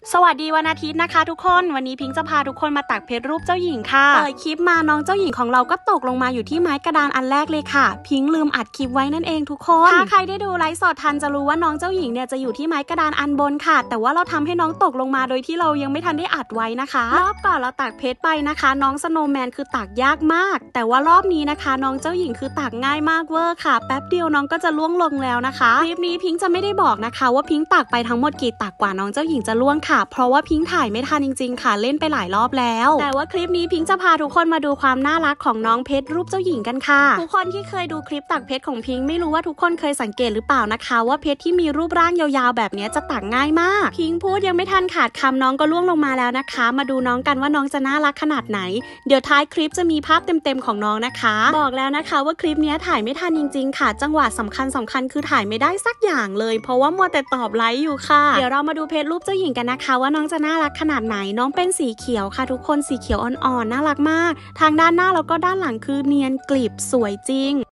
สวัสดีวันอาทิตย์นะคะทุกคนวันนี้พิงค์จะพาทุกคนมาตักเพชรรูปเจ้าหญิงค่ะเปิดคลิปมาน้องเจ้าหญิงของเราก็ตกลงมาอยู่ที่ไม้กระดานอันแรกเลยค่ะพิงค์ลืมอัดคลิปไว้นั่นเองทุกคนถ้าใครได้ดูไลฟ์สดทันจะรู้ว่าน้องเจ้าหญิงเนี่ยจะอยู่ที่ไม้กระดานอันบนค่ะแต่ว่าเราทำให้น้องตกลงมาโดยที่เรายังไม่ทันได้อัดไว้นะคะรอบก่อนเราตักเพชรไปนะคะน้องสโนว์แมนคือตักยากมากแต่ว่ารอบนี้นะคะน้องเจ้าหญิงคือตักง่ายมากเวอร์ค่ะแป๊บเดียวน้องก็จะล่วงลงแล้วนะคะคลิปนี้พิงค์จะไม่ได้บอกนะคะว่าพิงค์ตักไปทั้งหมดกี่ตักกว่าน้องเจ้าหญิงจะล่วงค่ะเพราะว่าพิงค์ถ่ายไม่ทันจริงๆค่ะเล่นไปหลายรอบแล้วแต่ว่าคลิปนี้พิงค์จะพาทุกคนมาดูความน่ารักของน้องเพชรรูปเจ้าหญิงกันค่ะทุกคนที่เคยดูคลิปตักเพชรของพิงค์ไม่รู้ว่าทุกคนเคยสังเกตหรือเปล่านะคะว่าเพชรที่มีรูปร่างยาวๆแบบนี้จะตักง่ายมากพิงค์พูดยังไม่ทันขาดคำน้องก็ล่วงลงมาแล้วนะคะมาดูน้องกันว่าน้องจะน่ารักขนาดไหนเดี๋ยวท้ายคลิปจะมีภาพเต็มๆของน้องนะคะบอกแล้วนะคะว่าคลิปนี้ถ่ายไม่ทันจริงๆค่ะจังหวะสำคัญคือถ่ายไม่ได้สักอย่างเลยเพราะว่ามัวแต่ตอบไลค์อยู่ค่ะเดี๋ยวเรามาดูเพชรรูปเจ้าหญิงกันนะคะว่าน้องจะน่ารักขนาดไหนน้องเป็นสีเขียวค่ะทุกคนสีเขียวอ่อนๆน่ารักมากทางด้านหน้าแล้วก็ด้านหลังคือเนียนกลิบสวยจริง